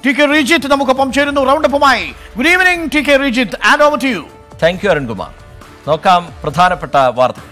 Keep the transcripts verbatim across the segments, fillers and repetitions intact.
T K Rejith നമുക്കൊപ്പം ചേരുന്നു റൗണ്ടപ്പുമായി. Good evening T K Rejith, and over to you. Thank you Arunkumar. നോക്കാം പ്രധാനപ്പെട്ട വാർത്ത.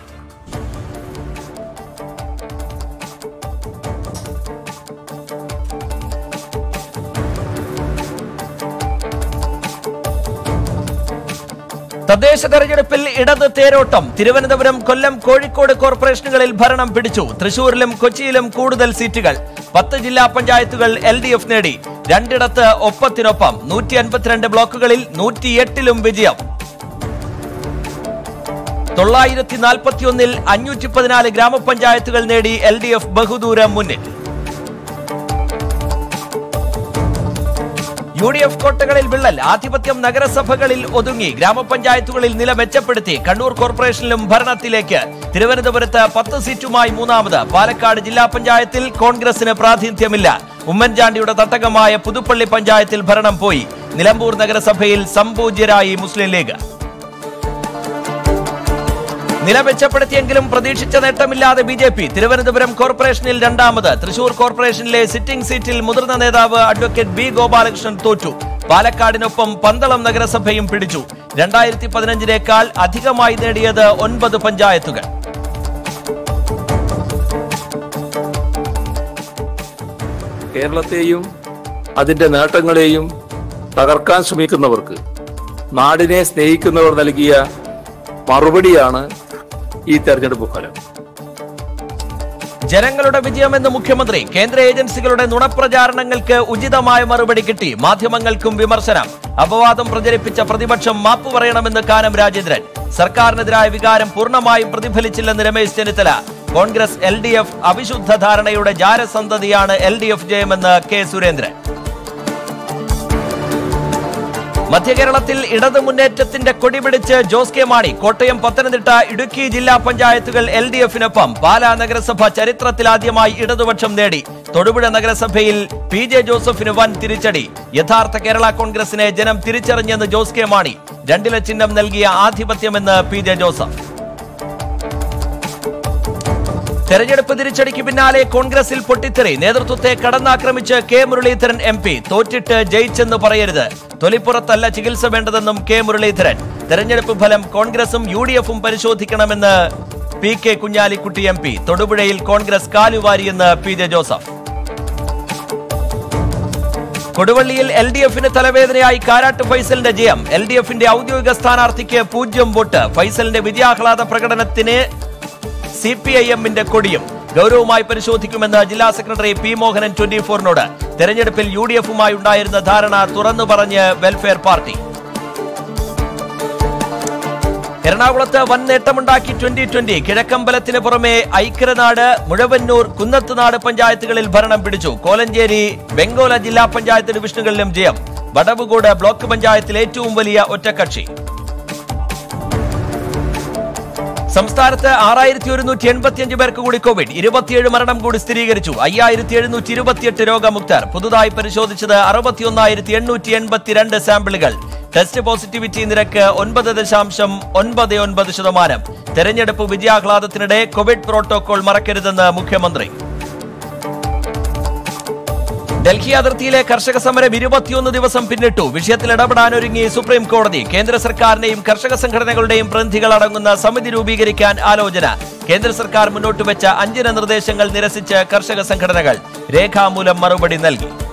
തദ്ദേശ തെരഞ്ഞെടുപ്പിൽ ഇടത് തേരോട്ടം. തിരുവനന്തപുരം, കൊല്ലം, കോഴിക്കോട് കോർപ്പറേഷനുകളിൽ ഭരണം പിടിച്ചു. തൃശൂരിലും കൊച്ചിയിലും കൂടുതൽ സീറ്റുകൾ. പത്ത് ജില്ലാ പഞ്ചായത്തുകൾ എൽ ഡി എഫ് നേടി. രണ്ടിടത്ത് ഒപ്പത്തിനൊപ്പം. നൂറ്റി അൻപത്തിരണ്ട് ബ്ലോക്കുകളിൽ നൂറ്റിയെട്ടിലും വിജയം. തൊള്ളായിരത്തി നാൽപ്പത്തിയൊന്നിൽ അഞ്ഞൂറ്റി പതിനാല് ഗ്രാമപഞ്ചായത്തുകൾ നേടി എൽ ഡി എഫ് ബഹുദൂരം മുന്നിൽ. യു ഡി എഫ് കോട്ടകളിൽ വിള്ളൽ. ആധിപത്യം നഗരസഭകളിൽ ഒതുങ്ങി. ഗ്രാമപഞ്ചായത്തുകളിൽ നില മെച്ചപ്പെടുത്തി. കണ്ണൂർ കോർപ്പറേഷനിലും ഭരണത്തിലേക്ക്. തിരുവനന്തപുരത്ത് പത്ത് സീറ്റുമായി മൂന്നാമത്. പാലക്കാട് ജില്ലാ പഞ്ചായത്തിൽ കോൺഗ്രസിന് പ്രാതിനിധ്യമില്ല. ഉമ്മൻചാണ്ടിയുടെ തട്ടകമായ പുതുപ്പള്ളി പഞ്ചായത്തിൽ ഭരണം പോയി. നിലമ്പൂർ നഗരസഭയിൽ സംപൂജ്യരായി മുസ്ലിം ലീഗ്. നില മെച്ചപ്പെടുത്തിയെങ്കിലും പ്രതീക്ഷിച്ച നേട്ടമില്ലാതെ ബി ജെ പി. തിരുവനന്തപുരം കോർപ്പറേഷനിൽ രണ്ടാമത്. തൃശൂർ കോർപ്പറേഷനിലെ സിറ്റിംഗ് സീറ്റിൽ മുതിർന്ന നേതാവ് അഡ്വക്കേറ്റ് ബി ഗോപാലകൃഷ്ണൻ തോറ്റു. പാലക്കാടിനൊപ്പം പന്തളം നഗരസഭയും പിടിച്ചു. രണ്ടായിരത്തി പതിനഞ്ചിനേക്കാൾ അധികമായി നേടിയത് ഒൻപത് പഞ്ചായത്തുകൾ. കേരളത്തെയും അതിന്റെ നേട്ടങ്ങളെയും തകർക്കാൻ ശ്രമിക്കുന്നവർക്ക് നാടിനെ സ്നേഹിക്കുന്നവർ നൽകിയ മറുപടിയാണ് ഈ തെരഞ്ഞെടുപ്പ് ഫലം. ജനങ്ങളുടെ വിജയമെന്ന് മുഖ്യമന്ത്രി. കേന്ദ്ര ഏജൻസികളുടെ നുണപ്രചാരണങ്ങൾക്ക് ഉചിതമായ മറുപടി കിട്ടി. മാധ്യമങ്ങൾക്കും വിമർശനം. അപവാദം പ്രചരിപ്പിച്ച പ്രതിപക്ഷം മാപ്പ് പറയണമെന്ന് കാനം രാജേന്ദ്രൻ. സർക്കാരിനെതിരായ വികാരം പൂർണ്ണമായും പ്രതിഫലിച്ചില്ലെന്ന് Ramesh Chennithala. Congress L D F അവിശുദ്ധ ധാരണയുടെ ജാരസന്തതിയാണ് എൽ ഡി എഫ് ജയമെന്ന് കെ സുരേന്ദ്രൻ. മധ്യകേരളത്തിൽ ഇടത് മുന്നേറ്റത്തിന്റെ കൊടിപിടിച്ച് ജോസ് കെ മാണി. കോട്ടയം, പത്തനംതിട്ട, ഇടുക്കി ജില്ലാ പഞ്ചായത്തുകൾ എൽ ഡി എഫിനൊപ്പം. പാലാ നഗരസഭ ചരിത്രത്തിലാദ്യമായി ഇടതുപക്ഷം നേടി. തൊടുപുഴ നഗരസഭയിൽ പി ജെ ജോസഫിന് വൻ തിരിച്ചടി. യഥാർത്ഥ കേരള കോൺഗ്രസിനെ ജനം തിരിച്ചറിഞ്ഞെന്ന് ജോസ് കെ മാണി. രണ്ടില ചിഹ്നം നൽകിയ ആധിപത്യമെന്ന് പി ജെ ജോസഫ്. തെരഞ്ഞെടുപ്പ് തിരിച്ചടിക്ക് പിന്നാലെ കോൺഗ്രസിൽ പൊട്ടിത്തെറി. നേതൃത്വത്തെ കടന്നാക്രമിച്ച് കെ മുരളീധരൻ എം പി. തോറ്റിട്ട് ജയിച്ചെന്ന് പറയരുത്. തൊലിപ്പുറത്തല്ല ചികിത്സ വേണ്ടതെന്നും കെ മുരളീധരൻ. തെരഞ്ഞെടുപ്പ് ഫലം കോൺഗ്രസും യു ഡി എഫും പരിശോധിക്കണമെന്ന് P K Kunhalikutty M P. തൊടുപുഴയിൽ കോൺഗ്രസ് കാലുവാരിയെന്ന് പി ജെ ജോസഫ്. കൊടുവള്ളിയിൽ എൽ ഡി എഫിന് തലവേദനയായി കാരാട്ട് ഫൈസലിന്റെ ജയം. എൽ ഡി എഫിന്റെ ഔദ്യോഗിക സ്ഥാനാർത്ഥിക്ക് പൂജ്യം വോട്ട്. ഫൈസലിന്റെ വിജയാഹ്ലാദ പ്രകടനത്തിന് സി പി ഐ എമ്മിന്റെ കൊടിയും. ഗൗരവമായി പരിശോധിക്കുമെന്ന് ജില്ലാ സെക്രട്ടറി പി മോഹനൻ ട്വന്റി ഫോറിനോട്. തെരഞ്ഞെടുപ്പിൽ യു ഡി എഫുമായി ഉണ്ടായിരുന്ന ധാരണ തുറന്നു പറഞ്ഞ് വെൽഫെയർ പാർട്ടി. എറണാകുളത്ത് വൻ നേട്ടമുണ്ടാക്കി ട്വന്റി ട്വന്റി. കിഴക്കമ്പലത്തിന് പുറമെ ഐക്കരനാട്, മുഴവന്നൂർ, കുന്നത്തുനാട് പഞ്ചായത്തുകളിൽ ഭരണം പിടിച്ചു. കോലഞ്ചേരി, ബെങ്കോല ജില്ലാ പഞ്ചായത്ത് ഡിവിഷനുകളിലും ജയം. വടവുകോട് ബ്ലോക്ക് പഞ്ചായത്തിൽ ഏറ്റവും വലിയ ഒറ്റക്കക്ഷി. സംസ്ഥാനത്ത് ആറായിരത്തി ഒരുന്നൂറ്റി എൺപത്തിയഞ്ച് പേർക്ക് കൂടി കോവിഡ്. ഇരുപത്തിയേഴ് മരണം കൂടി സ്ഥിരീകരിച്ചു. അയ്യായിരത്തി എഴുന്നൂറ്റി ഇരുപത്തിയെട്ട് രോഗമുക്തർ. പുതുതായി പരിശോധിച്ചത് അറുപത്തിയൊന്നായിരത്തി എണ്ണൂറ്റി എൺപത്തിരണ്ട് സാമ്പിളുകൾ. ടെസ്റ്റ് പോസിറ്റിവിറ്റി നിരക്ക് ഒൻപത് ദശാംശം ഒൻപത് ഒൻപത് ശതമാനം. തെരഞ്ഞെടുപ്പ് വിജയാഹ്ലാദത്തിനിടെ കോവിഡ് പ്രോട്ടോകോൾ മറക്കരുതെന്ന് മുഖ്യമന്ത്രി. ഡൽഹി അതിർത്തിയിലെ കർഷക സമരം ഇരുപത്തിയൊന്ന് ദിവസം പിന്നിട്ടു. വിഷയത്തിൽ ഇടപെടാനൊരുങ്ങി സുപ്രീം കോടതി. കേന്ദ്ര സർക്കാരിനെയും കർഷക സംഘടനകളുടെയും പ്രതിനിധികൾ അടങ്ങുന്ന സമിതി രൂപീകരിക്കാൻ ആലോചന. കേന്ദ്ര സർക്കാർ മുന്നോട്ട് വെച്ച അഞ്ചിന നിർദ്ദേശങ്ങൾ നിരസിച്ച് കർഷക സംഘടനകൾ. രേഖാമൂലം മറുപടി നൽകി.